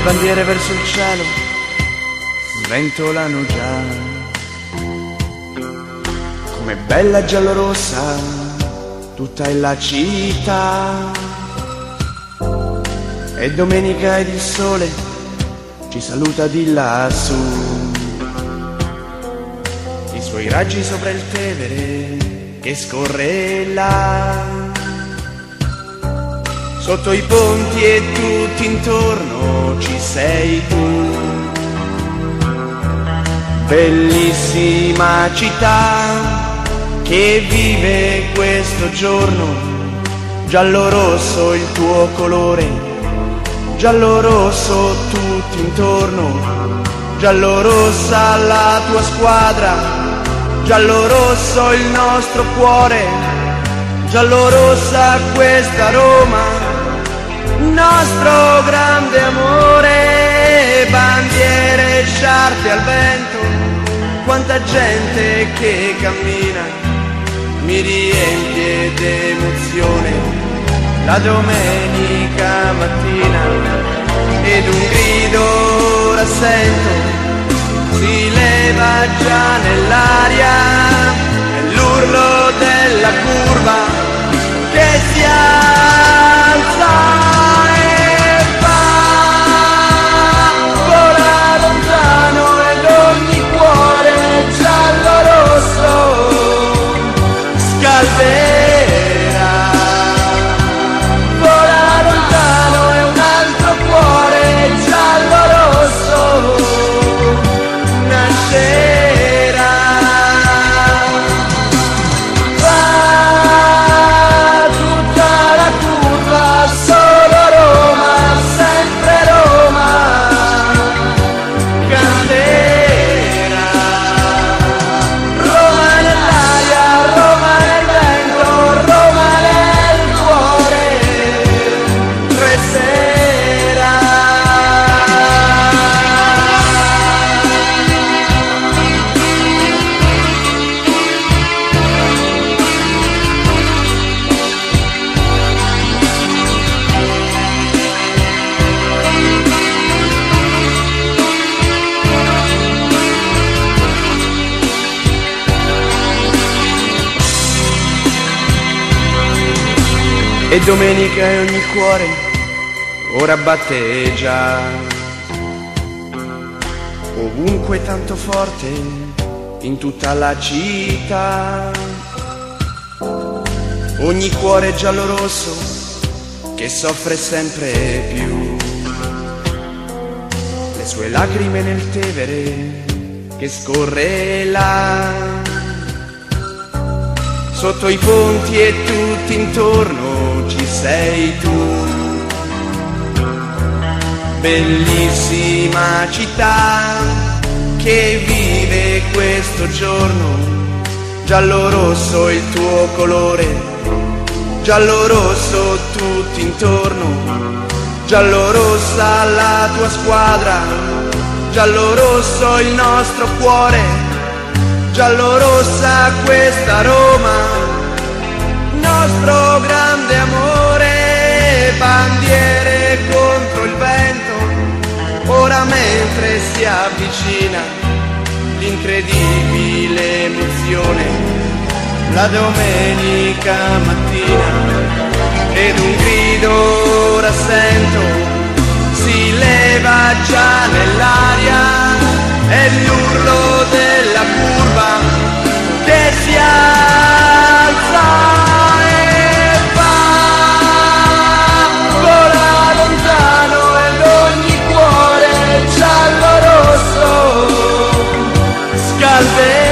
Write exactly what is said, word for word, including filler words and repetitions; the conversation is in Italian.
bandiere verso il cielo sventolano già, come bella giallorossa tutta è la città. È domenica ed il sole ci saluta di lassù, i suoi raggi sopra il Tevere che scorre là. Sotto i ponti e tutto intorno ci sei tu, bellissima città che vive questo giorno. Giallo-rosso il tuo colore, giallo-rosso tutto intorno, giallo-rossa la tua squadra, giallo-rosso il nostro cuore, giallo-rossa questa Roma, nostro grande amore. Bandiere, sciarpe al vento, quanta gente che cammina, mi riempie d'emozione la domenica mattina. Ed un grido ora sento, si leva già nell'aria, è l'urlo della curva che si alza e va, vola lontano ed ogni cuore giallo-rosso scalderà. Vola lontano e un altro cuore giallo-rosso nascerà. Va tutta la curva, solo Roma, sempre Roma canterà. Roma nell'aria, Roma nel vento, Roma nel cuore resterà. E domenica e ogni cuore ora batte già, ovunque tanto forte in tutta la città. Ogni cuore giallo-rosso che soffre sempre più, le sue lacrime nel Tevere che scorre là. Sotto i ponti e tutto intorno ci sei tu, bellissima città che vive questo giorno. Giallo-rosso il tuo colore, giallo-rosso tutto intorno, giallo-rossa la tua squadra, giallo-rosso il nostro cuore, giallo-rossa questa Roma, nostro grande amore. Bandiere contro il vento, ora mentre si avvicina l'incredibile emozione, la domenica mattina. Ed un grido ora sento, si leva già nell'aria, è l'urlo della curva che si alza e va, vola lontano ed ogni cuore giallo-rosso scalderà.